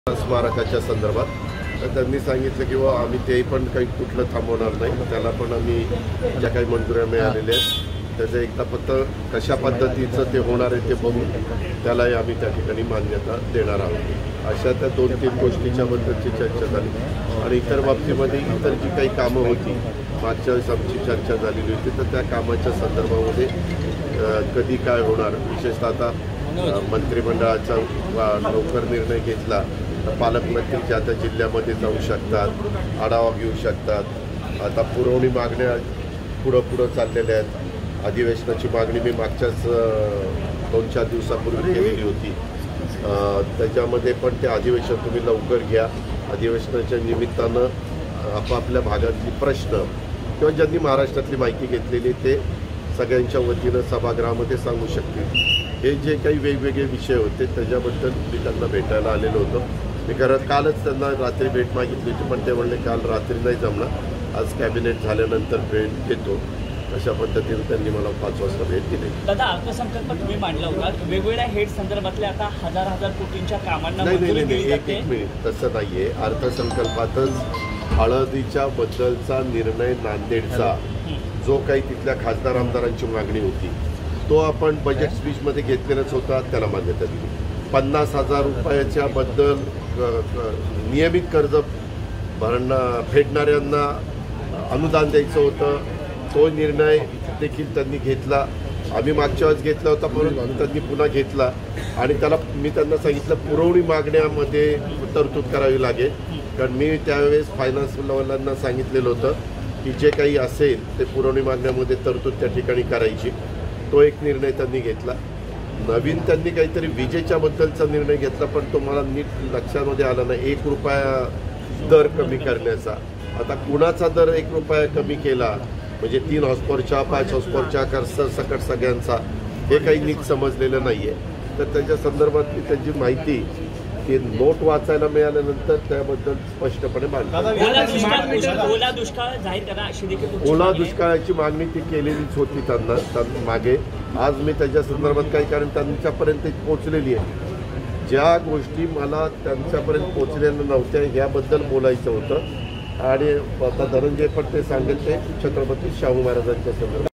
स्मारकाच्या संदर्भात तर त्यांनी सांगितलं की आम्ही तेही पण काही कुठलं थांबवणार नाही, त्याला पण आम्ही ज्या काही मंजुऱ्या मिळालेल्या आहेत त्याचं एकदा फक्त कशा पद्धतीचं ते होणार आहे ते बघून त्यालाही आम्ही त्या ठिकाणी मान्यता देणार आहोत. अशा त्या 2-3 गोष्टीच्याबद्दलची चर्चा झाली आणि इतर बाबतीमध्ये इतर जी काही कामं होती मागच्या वेळेस आमची चर्चा झालेली होती, तर त्या कामाच्या संदर्भामध्ये कधी काय होणार, विशेषतः आता मंत्रिमंडळाचा लवकर निर्णय घेतला तर पालकमंत्री ज्या त्या जिल्ह्यामध्ये जाऊ शकतात, आढावा घेऊ शकतात. आता पुरवणी मागण्या पुढं चाललेल्या आहेत. अधिवेशनाची मागणी मी मागच्याच 2-4 दिवसापूर्वी केलेली होती. त्याच्यामध्ये पण ते अधिवेशन तुम्ही लवकर घ्या. अधिवेशनाच्या निमित्तानं आपापल्या भागातली प्रश्न किंवा ज्यांनी महाराष्ट्रातली माहिती घेतलेली ते सगळ्यांच्या वतीनं सभागृहामध्ये सांगू शकतील. हे जे काही वेगवेगळे विषय होते त्याच्याबद्दल मी त्यांना भेटायला आलेलो होतो. मी कालच त्यांना रात्री भेट मागितली होती, पण ते म्हणले काल रात्री नाही जमणार, आज कॅबिनेट झाल्यानंतर भेट घेतो. अशा पद्धतीने त्यांनी मला 5 वाजता भेट दिली. दादा, अर्थसंकल्प तुम्ही मांडला होता, वेगवेगळ्या हेड संदर्भातल्या आता हजार कोटींच्या कामांना नाही, एक मिनिट, तसं नाहीये. अर्थसंकल्पातच हळदीच्या बद्दलचा निर्णय नांदेडचा जो काही तिथल्या खासदार आमदारांची मागणी होती तो आपण बजेट स्पीचमध्ये घेतलेलाच होता, त्याला मान्यता दिली. 50,000 रुपयाच्या बद्दल नियमित कर्ज फेडणाऱ्यांना अनुदान द्यायचं होतं, तो निर्णय देखील त्यांनी घेतला. आम्ही मागच्या वेळेस घेतला होता, परंतु त्यांनी पुन्हा घेतला आणि त्याला मी त्यांना सांगितलं पुरवणी मागण्यामध्ये तरतूद करावी लागेल, कारण मी त्यावेळेस फायनान्स लेवलांना सांगितलेलं होतं की जे काही असेल ते पुरवणी मागण्यामध्ये तरतूद त्या ठिकाणी करायची. तो एक निर्णय त्यांनी घेतला. नवीन त्यांनी काहीतरी विजेच्या बद्दलचा निर्णय घेतला, पण तो मला नीट लक्षामध्ये आला नाही. 1 रुपया दर कमी करण्याचा. आता कुणाचा दर 1 रुपया कमी केला म्हणजे 3 हॉर्सपॉवरच्या 5 हॉर्सपॉवरच्या सकट सगळ्यांचा, हे काही नीट समजलेलं नाही आहे. तर त्याच्या संदर्भात मी त्याची माहिती ते नोट वाचायला मिळाल्यानंतर त्याबद्दल स्पष्टपणे मांडतो. ओला दुष्काळाची मागणी ती केलेलीच होती त्यांना मागे. आज मी त्याच्या संदर्भात काही, कारण त्यांच्यापर्यंत पोहोचलेली आहे. ज्या गोष्टी मला त्यांच्यापर्यंत पोहोचलेल्या नव्हत्या याबद्दल बोलायचं होतं आणि आता धनंजय पण ते सांगेल ते छत्रपती शाहू महाराजांच्या संदर्भात.